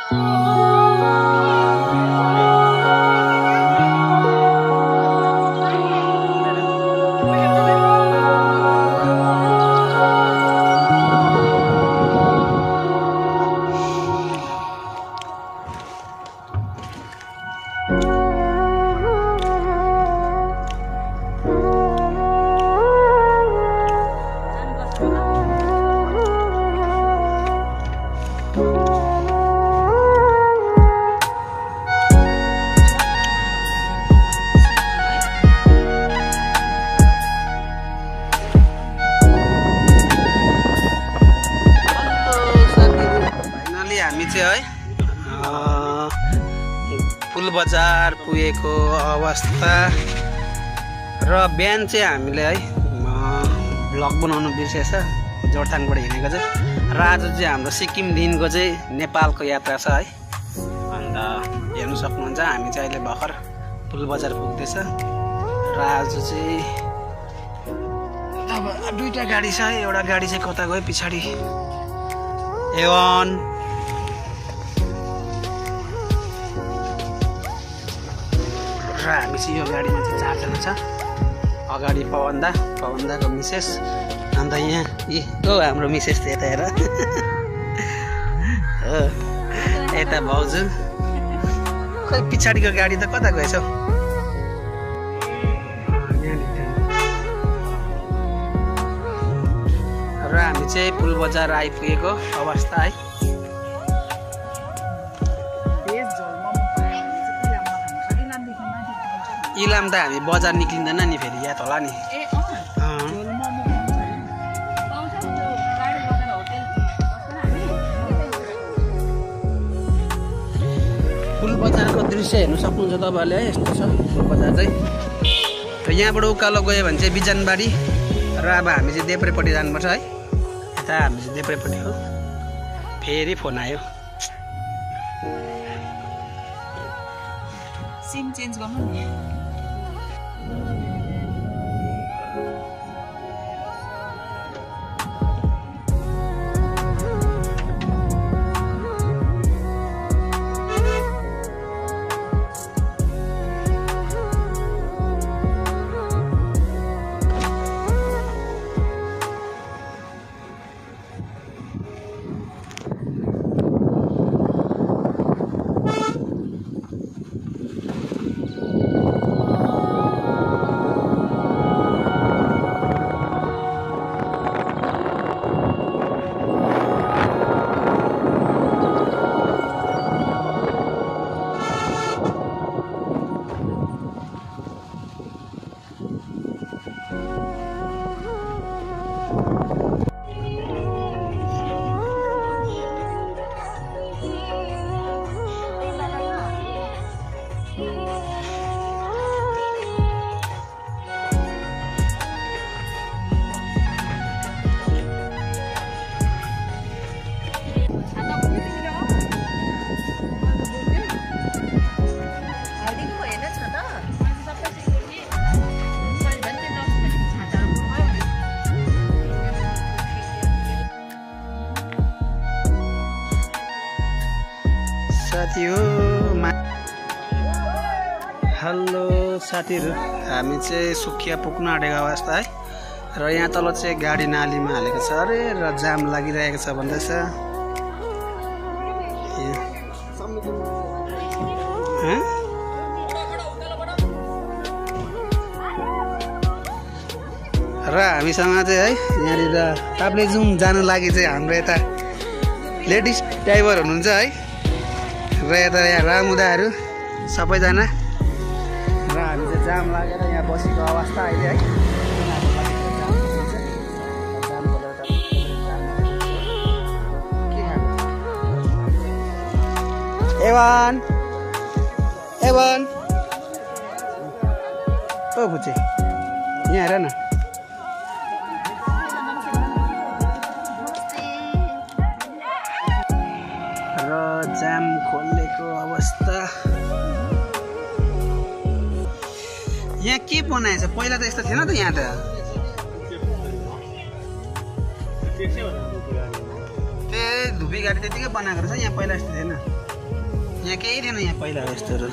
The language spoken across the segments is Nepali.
पुल बजार पुगेको अवस्था र बिहान चाहिँ हामीले है भ्लग बनाउनु बिर्सेछ जोरथाङबाट हिँडेको चाहिँ र आज चाहिँ हाम्रो सिक्किमदेखिको चाहिँ नेपालको यात्रा छ है। अन्त हेर्नु सक्नुहुन्छ हामी चाहिँ अहिले भर्खर पुल बजार पुग्दैछ र आज चाहिँ अब दुईटा गाडी छ। एउटा गाडी चाहिँ कता गयो पछाडि एवन र हामी चाहिँ यो गाडीमा चाहिँ 4 जना छ। अगाडि पवनदाको मिसेस, अन्त यहाँ हाम्रो मिसेस थियो यता हेर यता भाउजू, खै पछाडिको गाडी त कता गएछ हौ। र हामी चाहिँ पुल बजार आइपुगेको अवस्था है। इलाम त हामी बजार निक्लिँदैन नि फेरि याद होला नि। पुल बजारको दृश्य हेर्नु सक्नुहुन्छ तपाईँहरूले है। यस्तो छ पुल बजार चाहिँ। र यहाँबाट उकालो गयो भने चाहिँ बिजनबारी र अब हामी चाहिँ देब्रेपट्टि जानुपर्छ है। यता हामी चाहिँ देब्रेपट्टि हो। फेरि फोन आयो, सिम चेन्ज गर्नु नि। साथी हो हेलो साथीहरू, हामी चाहिँ सुखिया पुग्न आँटेको अवस्था है। र यहाँ तल चाहिँ गाडी नालीमा हालेको छ अरे र जाम लागिरहेको छ भन्दैछ। र हामीसँग चाहिँ है यहाँनिर ताप्लेजुङ जानु लागि चाहिँ हाम्रो यता लेडिज ड्राइभर हुनुहुन्छ है। र यता यहाँ रामुदाहरू सबैजना र हामी चाहिँ जाम लागेर यहाँ बसेको अवस्था अहिले है। एवन एवन ओ बुझे यहाँ हेर न। र जाम खोलेको अवस्था यहाँ के बनाएछ? पहिला त यस्तो थिएन त यहाँ त। त्यही धुपी गाडी त्यतिकै बनाएको रहेछ यहाँ, पहिला यस्तो थिएन। यहाँ केही थिएन यहाँ पहिला यस्तोहरू।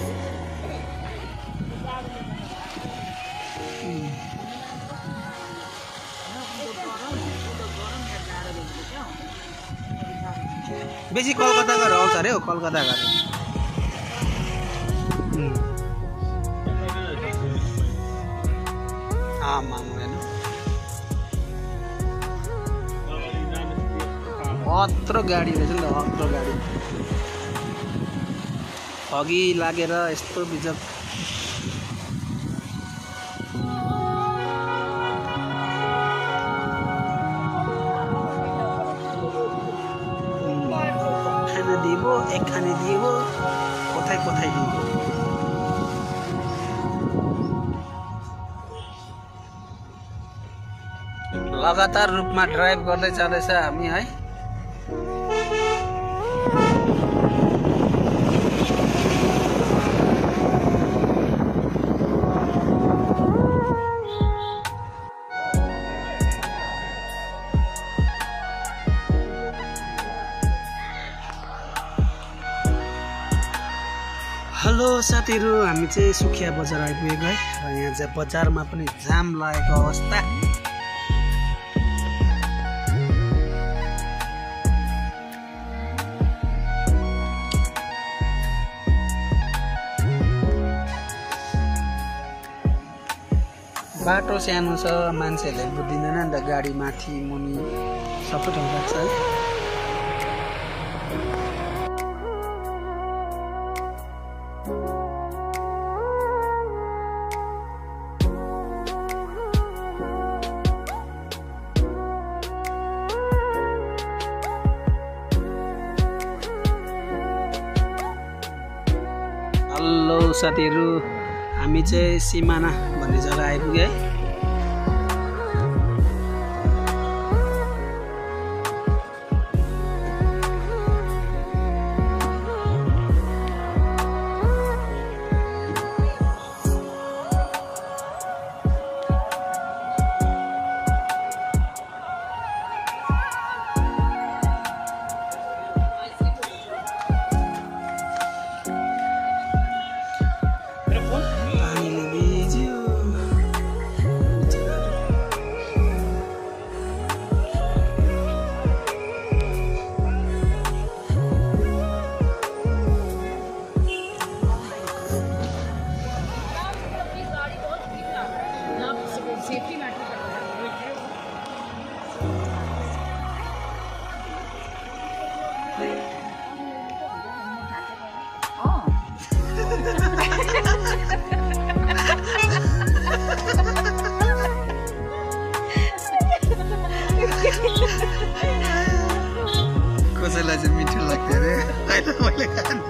बेसी कलकत्ता गएर आउँछ अरे हौ, कलकत्ता गएर। आमाम हेर्नु अत्रो गाडी रहेछ नि त, अत्रो गाडी अघि लागेर यस्तो बिजक। खाना दिएको एक खाने दिएको कोथाइ कोथाइ दिएको। लगातार रूपमा ड्राइभ गर्दै जाँदैछ हामी है। हेलो साथीहरू, हामी चाहिँ सुखिया बजार आइपुगेको है। र यहाँ चाहिँ बजारमा पनि जाम लागेको अवस्था। बाटो सानो छ, मान्छेहरूले बुझ्दिँदैन नि त, गाडी माथि मुनि सबै ठाउँ लाग्छ है। हेलो साथीहरू, हामी चाहिँ सिमाना भन्ने जग्गा आइपुग्यो है। कसैलाई चाहिँ मिठो लाग्थ्यो अरे, अहिले मैले खानु।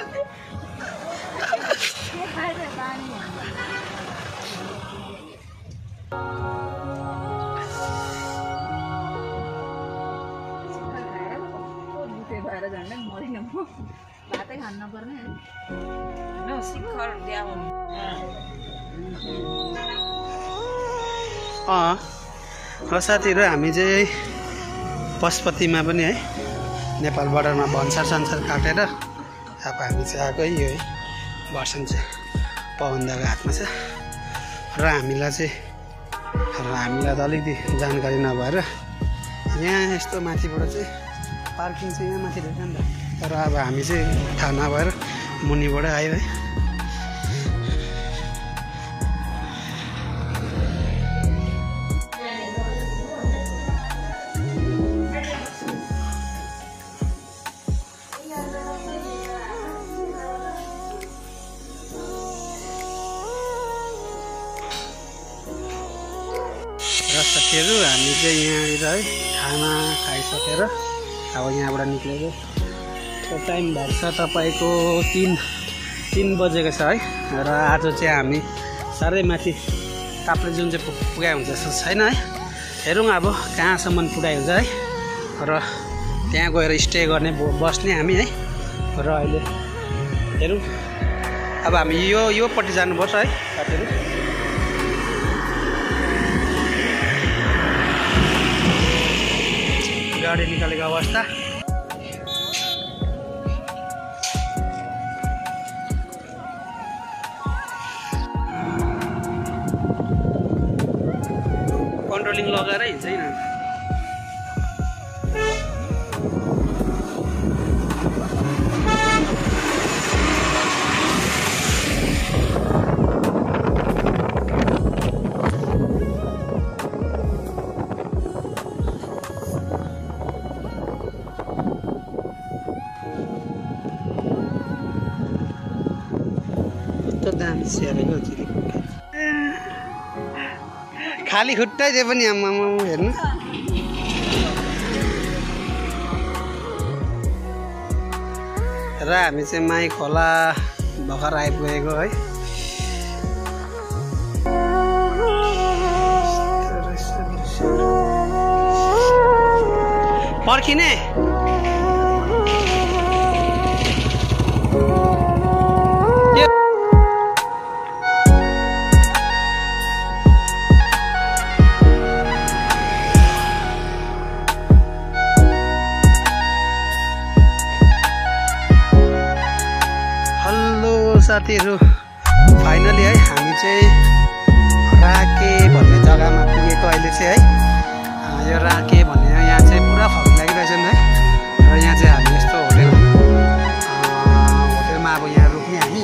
र साथीहरू, हामी चाहिँ पशुपतिमा पनि है नेपाल बोर्डरमा भन्सार संसार काटेर अब हामी चाहिँ आएको है। यो है भर्सन चाहिँ पवनदाको हातमा छ। र हामीलाई त अलिकति जानकारी नभएर यहाँ यस्तो माथिबाट चाहिँ पार्किङ चाहिँ यहाँ माथि रहेछ नि त। तर अब हामी चाहिँ थाहा नभएर मुनिबाट आयो है। र साथीहरू, हामी चाहिँ यहाँनिर है खाना खाइसकेर अब यहाँबाट निक्लेको टाइम भएको छ तपाईँको 3 बजेको छ है। र आज चाहिँ हामी साह्रै माथि ताप्ले जुन चाहिँ पुगाइ हुन्छ जस्तो छैन है। हेरौँ अब कहाँसम्म पुगाइ हुन्छ है। र त्यहाँ गएर स्टे गर्ने बस्ने हामी है। र अहिले हेरौँ अब हामी योपट्टि जानुपर्छ है साथीहरू। गाडी निकालेको अवस्था। टार्पालिङ लगाएर हिँड्छ हैन दाम स्यालेको खाली खुट्टै दिए पनि आम्मा हेर्नु र हामी चाहिँ माई खोला भर्खर आइपुगेको है पर्खिने साथीहरु फाइनली है हामी चाहिँ राके भन्ने जग्गामा पुगेको अहिले चाहिँ है यो राके भन्ने यहाँ चाहिँ पुरा फग लागिरहेछ नि है र यहाँ चाहिँ हामी यस्तो होटेलमा अब यहाँ रुक्ने हामी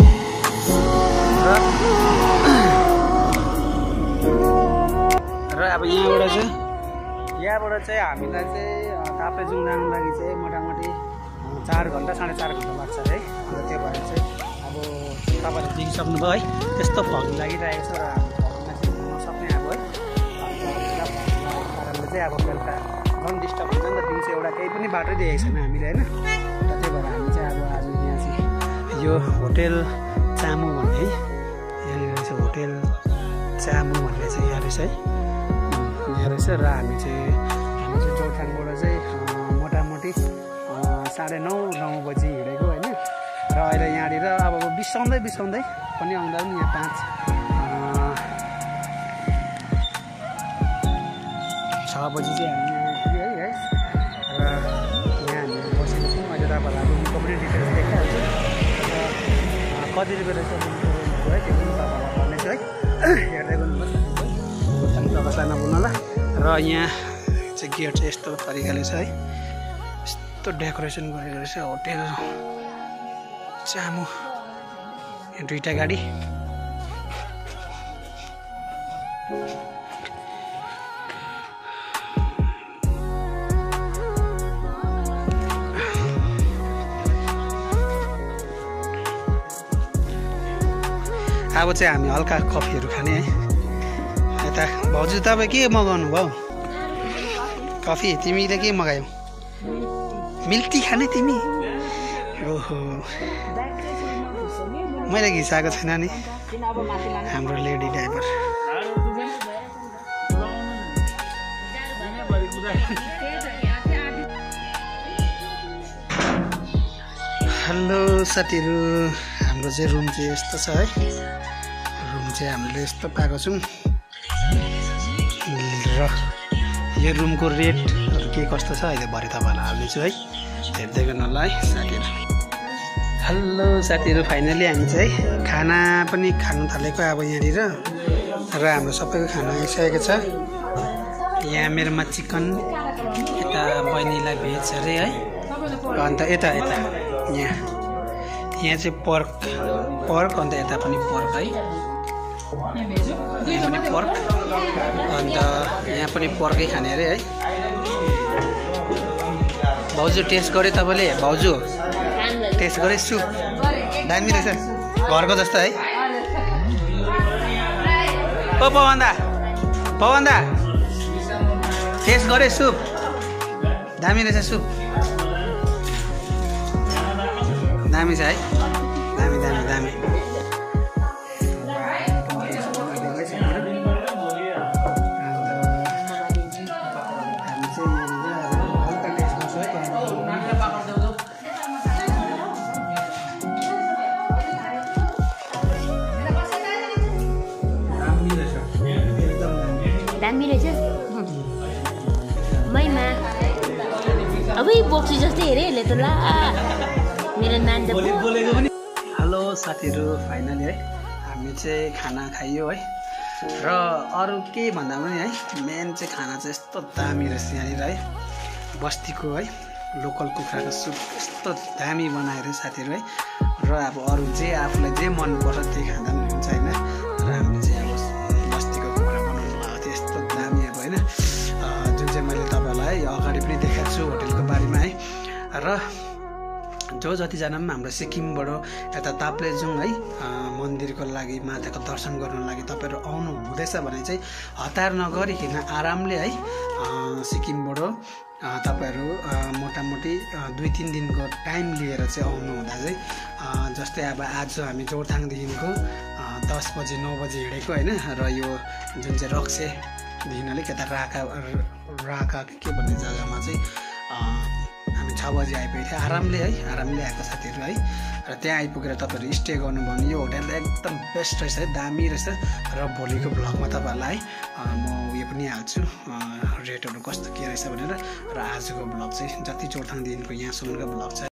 र अब यहाँबाट चाहिँ हामीलाई चाहिँ ताप्लेजुङ जानु लागि चाहिँ मोटामोटी 4 घण्टा 4.5 घण्टा लाग्छ है अन्त त्यो भएर चाहिँ अब तपाईहरु देखिसक्नुभयो है त्यस्तो फग लागिरहेको छ र फगमा चाहिँ नसक्ने अब है कारणले चाहिँ अब बेलुका झन् डिस्टर्ब हुन्छ नि त दिउँसो एउटा केही पनि बाटो देखेको छैन हामीले हैन र त्यही भएर हामी चाहिँ अब आज यहाँ चाहिँ यो होटेल चामु भन्ने है यहाँ रहेछ होटेल चामु भन्ने चाहिँ यहाँ रहेछ है यहाँ रहेछ र हामी चाहिँ जोरथाङबाट चाहिँ मोटामोटी 9:30 बजी हिँडेको होइन र अहिले यहाँनिर अब बिसाउँदै पनि आउँदा पनि यहाँ 5-6 बजी चाहिँ हामी पुग्यो है गाइस र यहाँ हामी बसेको छौँ अहिले तपाईँहरूलाई रुमको पनि डिटेल्स देखाइहाल्छु र कति रुपियाँ रहेछ रुमको है त्यो पनि तपाईँहरूलाई भन्नेछु है हेर्दै गर्नुपर्छ तपाईँलाई नभुल्नु होला र यहाँ चाहिँ गेट चाहिँ यस्तो तरिकाले छ है यस्तो डेकोरेसन गरेको रहेछ होटेल चामु दुईटा गाडी अब चाहिँ हामी हल्का कफीहरू खाने है यता भाउजू तपाईँ के मगाउनु भयो कफी तिमीले के मगायौ मिल्टी खाने तिमी ओहो मैले घिसाएको छैन नि हाम्रो लेडी ड्राइभर हेलो साथीहरू हाम्रो चाहिँ रुम चाहिँ यस्तो छ है रुम चाहिँ हामीले यस्तो पाएको छौँ र यो रुमको रेटहरू के कस्तो छ अहिले भरे तपाईँहरूलाई हाल्दैछु है हेर्दै गर्नु होला है साथीहरू हेलो साथीहरू फाइनली हामी चाहिँ खाना पनि खानु थालेको अब यहाँनिर र हाम्रो सबैको खाना आइसकेको छ यहाँ मेरोमा चिकन यता बहिनीलाई भेज अरे है अन्त यता यहाँ चाहिँ पर्क अन्त यता पनि पर्क है यहाँ पनि पर्क अन्त यहाँ पनि पर्कै खाने अरे है भाउजू टेस्ट गरे तपाईँले भाउजू टेस्ट गरे सुप दामी रहेछ घरको जस्तो है ओ पवन्दा टेस्ट गरे सुप दामी रहेछ सुप दामी छ है दामी दामी रहेछ मैमा अब बोक्सी जस्तै हेरेँ त ला मेरो नानी त हेलो साथीहरू फाइनली है हामी चाहिँ खाना खाइयो है र अरू के भन्दा पनि है मेन चाहिँ खाना चाहिँ यस्तो दामी रहेछ यहाँनिर है बस्तीको है लोकल कुखुराको सुप यस्तो दामी बनाएर साथीहरू है र अब अरू जे आफूलाई जे मनपर्छ त्यही खाँदा पनि हुन्छ होइन र हामीले चाहिँ अब बस्तीको कुखुरा बनाउनु भएको थियो यस्तो दामी अब होइन जुन चाहिँ मैले तपाईँलाई अगाडि पनि देखाएको छु होटेलको बारेमा है र जो जतिजना पनि हाम्रो सिक्किमबाट यता ताप्लेजुङ है मन्दिरको लागि माताको दर्शन गर्नको लागि तपाईँहरू आउनु हुँदैछ भने चाहिँ हतार नगरिकन आरामले है सिक्किमबाट तपाईँहरू मोटामोटी 2-3 दिनको टाइम लिएर चाहिँ आउनु हुँदा चाहिँ जस्तै अब आज हामी जोरथाङदेखिको 10 बजे 9 बजे हिँडेको होइन र यो जुन चाहिँ रक्सेदेखि अलिक यता राका के भन्ने जग्गामा चाहिँ हामी 6 बजे आइपुगेको थियो आरामले आएको साथीहरू है र त्यहाँ आइपुगेर तपाईँहरू स्टे गर्नुभयो भने यो होटेल एकदम बेस्ट रहेछ है दामी रहेछ र भोलिको भ्लगमा तपाईँहरूलाई म उयो पनि हाल्छु रेटहरू कस्तो के रहेछ भनेर र आजको भ्लग चाहिँ जति जोरथाङदेखिको यहाँसम्मको भ्लग छ